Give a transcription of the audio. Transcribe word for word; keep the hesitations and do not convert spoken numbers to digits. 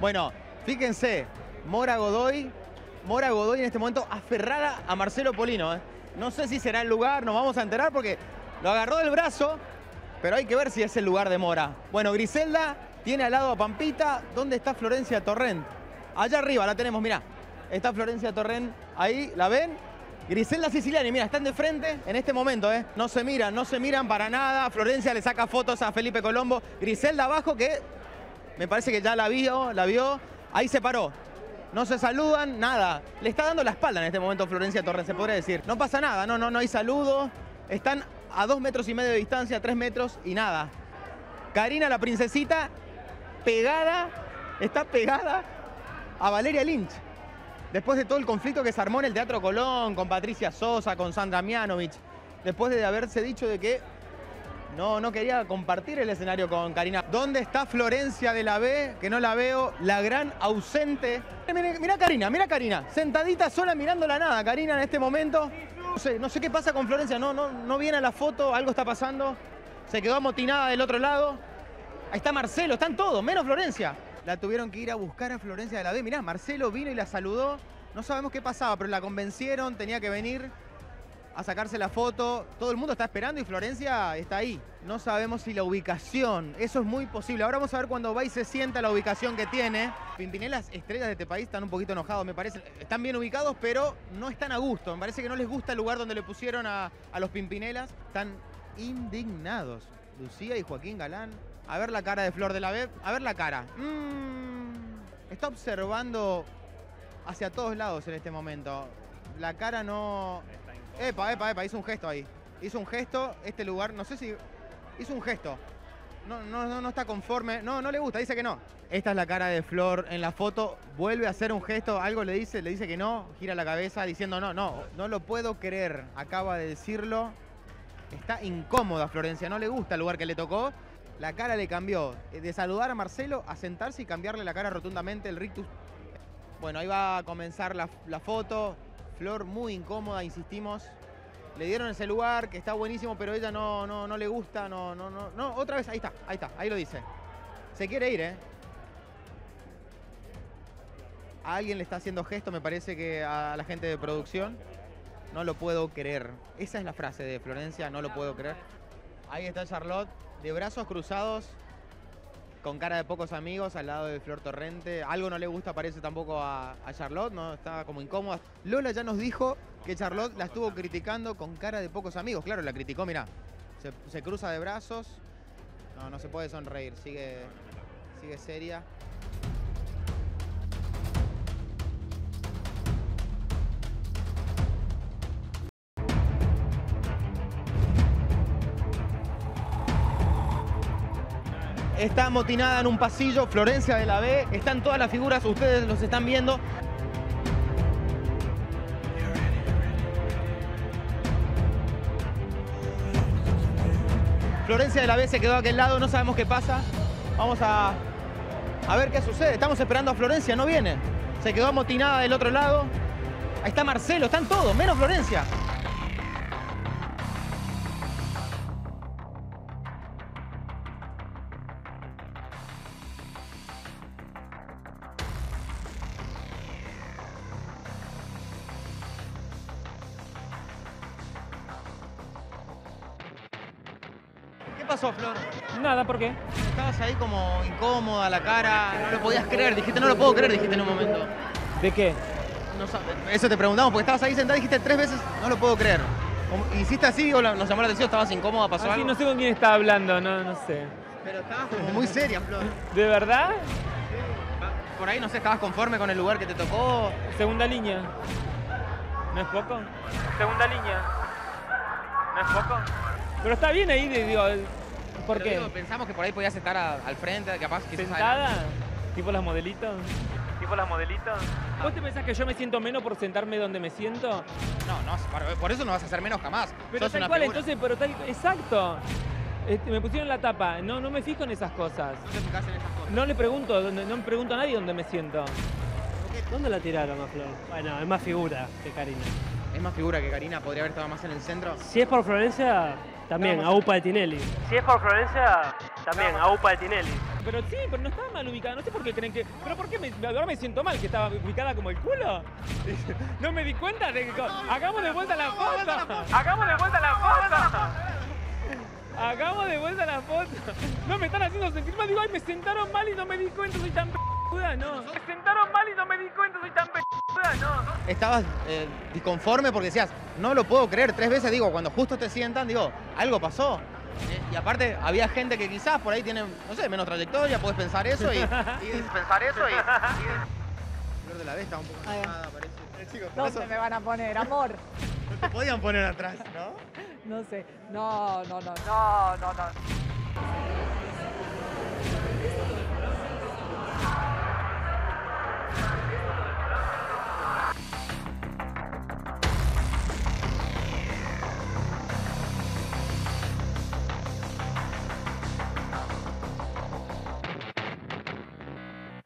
Bueno, fíjense, Mora Godoy, Mora Godoy en este momento aferrada a Marcelo Polino. ¿eh? No sé si será el lugar, nos vamos a enterar porque lo agarró del brazo, pero hay que ver si es el lugar de Mora. Bueno, Griselda tiene al lado a Pampita. ¿Dónde está Florencia Torrent? Allá arriba la tenemos, mirá. Está Florencia Torrent ahí, ¿la ven? Griselda Siciliani, mira, están de frente en este momento, ¿eh? No se miran, no se miran para nada. Florencia le saca fotos a Felipe Colombo. Griselda abajo que me parece que ya la vio, la vio. Ahí se paró. No se saludan, nada. Le está dando la espalda en este momento Florencia Torrent, se podría decir. No pasa nada, no, no, no hay saludo. Están a dos metros y medio de distancia, tres metros y nada. Karina, la princesita, pegada, está pegada a Valeria Lynch. Después de todo el conflicto que se armó en el Teatro Colón, con Patricia Sosa, con Sandra Mianovich, después de haberse dicho de que no, no quería compartir el escenario con Karina. ¿Dónde está Florencia de la B? Que no la veo, la gran ausente. Mira, mira Karina, mira Karina, sentadita sola mirando la nada, Karina en este momento. No sé, no sé qué pasa con Florencia, no, no, no viene a la foto, algo está pasando. Se quedó amotinada del otro lado. Ahí está Marcelo, están todos, menos Florencia. La tuvieron que ir a buscar a Florencia de la B. Mirá, Marcelo vino y la saludó. No sabemos qué pasaba, pero la convencieron, tenía que venir a sacarse la foto. Todo el mundo está esperando y Florencia está ahí. No sabemos si la ubicación, eso es muy posible. Ahora vamos a ver cuando va y se sienta la ubicación que tiene. Pimpinelas, estrellas de este país, están un poquito enojados, me parece. Están bien ubicados, pero no están a gusto. Me parece que no les gusta el lugar donde le pusieron a, a los Pimpinelas. Están indignados. Lucía y Joaquín Galán. A ver la cara de Flor de la B. A ver la cara. Mm, está observando hacia todos lados en este momento. La cara no... Epa, epa, epa. Hizo un gesto ahí. Hizo un gesto. Este lugar, no sé si... Hizo un gesto. No, no, no, no está conforme. No, no le gusta. Dice que no. Esta es la cara de Flor en la foto. Vuelve a hacer un gesto. Algo le dice. Le dice que no. Gira la cabeza diciendo no, no. No lo puedo creer. Acaba de decirlo. Está incómoda Florencia. No le gusta el lugar que le tocó. La cara le cambió de saludar a Marcelo a sentarse y cambiarle la cara rotundamente, el rictus. Bueno, ahí va a comenzar la, la foto. Flor muy incómoda, insistimos. Le dieron ese lugar que está buenísimo, pero ella no, no, no le gusta, no, no, no, no. Otra vez, ahí está, ahí está, ahí lo dice. Se quiere ir, ¿eh? A alguien le está haciendo gesto, me parece que a la gente de producción. No lo puedo creer. Esa es la frase de Florencia, no lo puedo creer. Ahí está Charlotte. De brazos cruzados, con cara de pocos amigos, al lado de Flor Torrente. Algo no le gusta, parece tampoco a, a Charlotte, ¿no? Está como incómoda. Lola ya nos dijo que Charlotte la estuvo criticando con cara de pocos amigos. Claro, la criticó, mirá. Se, se cruza de brazos. No, no se puede sonreír. Sigue, sigue seria. Está amotinada en un pasillo, Florencia de la B. Están todas las figuras, ustedes los están viendo. Florencia de la B se quedó a aquel lado, no sabemos qué pasa. Vamos a, a ver qué sucede. Estamos esperando a Florencia, no viene. Se quedó amotinada del otro lado. Ahí está Marcelo, están todos, menos Florencia. ¿Qué pasó, Flor? Nada, ¿por qué? Estabas ahí como incómoda, la cara, no lo podías creer, dijiste, no lo puedo creer, dijiste en un momento. ¿De qué? No sabes, eso te preguntamos, porque estabas ahí sentada y dijiste tres veces, no lo puedo creer. Como, hiciste así, o nos llamó la atención, estabas incómoda, pasó Así algo. no sé con quién estaba hablando, no, no sé. Pero estabas como muy seria, Flor. ¿De verdad? Por ahí, no sé, estabas conforme con el lugar que te tocó. Segunda línea. ¿No es poco? Segunda línea. ¿No es poco? Pero está bien ahí, digo, ¿por Pero qué? digo, pensamos que por ahí podías estar a- al frente, capaz quizás ¿Sentada? adelante. ¿Tipo las modelitos? ¿Tipo las modelitos? ¿Vos te pensás que yo me siento menos por sentarme donde me siento? No, no, por- por eso no vas a ser menos jamás. Pero Sos tal una cual, figura. entonces, pero tal, exacto. Este, me pusieron la tapa, no, no me fijo en esas cosas. No te fijas en esas cosas. No le pregunto, no, no me pregunto a nadie dónde me siento. ¿Dónde la tiraron a Flor? Bueno, es más figura que Karina. Es más figura que Karina, podría haber estado más en el centro. Si es por Florencia, También, Estábamos- AUPA de Tinelli. Si es por Florencia, también, AUPA de Tinelli. Pero sí, pero no estaba mal ubicada. No sé por qué creen que... ¿Pero por qué me, ahora me siento mal? ¿Que estaba ubicada como el culo? No me di cuenta de que... ¡Hagamos de vuelta la foto! ¡Hagamos de vuelta la foto! ¡Hagamos de vuelta la foto! No, me están haciendo sentir mal. Digo, ay, me sentaron mal y no me di cuenta. Soy tan p***uda, no. Me sentaron mal y no me di cuenta. Soy tan p***uda, no. Estabas eh, disconforme porque decías, no lo puedo creer. Tres veces digo, cuando justo te sientan, digo, algo pasó. Eh, y aparte, había gente que quizás por ahí tiene, no sé, menos trayectoria, podés pensar eso y... y pensar eso y... y... Flor de la B estaba un poco Ahí va. enojada, parece. Eh, chicos, por ¿Dónde eso me van a poner? Amor. no te podían poner atrás, ¿no? No sé. No, no, no. No, no, no.